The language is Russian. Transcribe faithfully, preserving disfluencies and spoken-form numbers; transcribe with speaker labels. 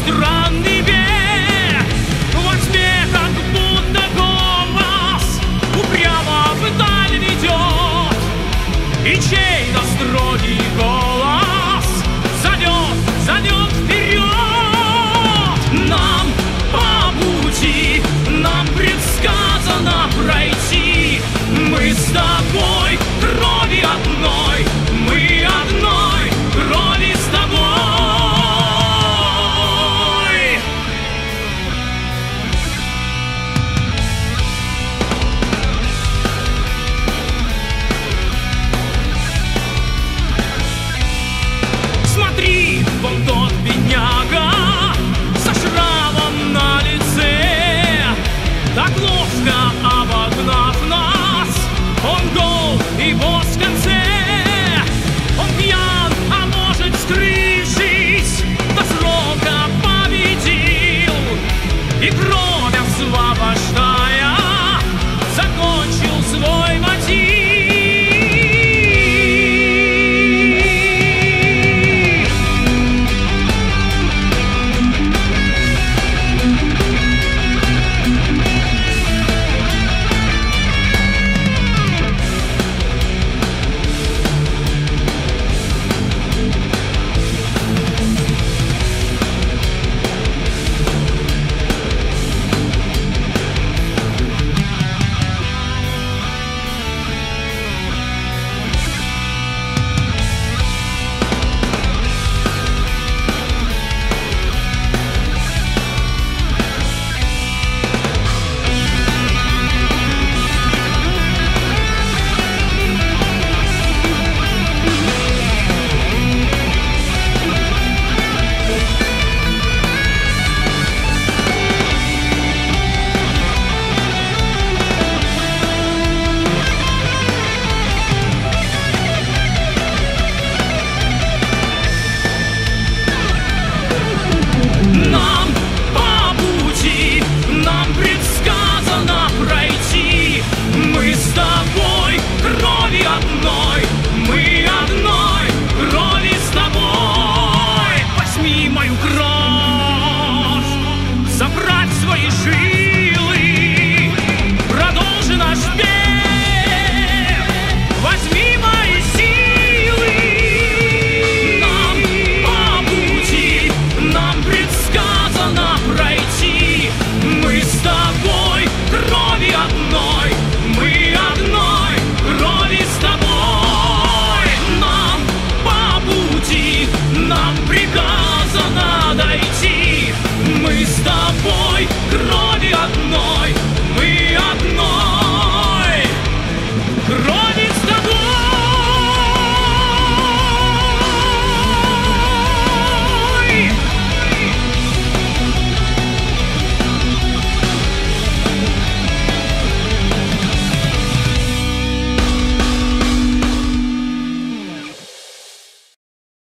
Speaker 1: странный век. Во тьме как будто голос упрямо вдаль ведет, и чей-то строгий голос зовет, зовет вперед. Нам по пути, нам предсказано пройти. Мы с тобой крови одной, мы одной крови с тобой. Смотри, вон тот бедняга со шрамом на лице, так ловко обогнав нас, он гол и босс в конце. Он пьян, а может, скрывшись, до срока победил, и кровь освобождая закончил свой мотив. Нам по пути, нам предсказано пройти. Мы с тобой крови одной, мы одной крови с тобой. Возьми мою кровь, забрать свои жилы, продолжи наш бег. Возьми мои силы. Нам по пути, нам предсказано пройти. Мы с тобой крови одной, мы одной крови с тобой. Нам по пути, нам приказано дойти. Мы с тобой крови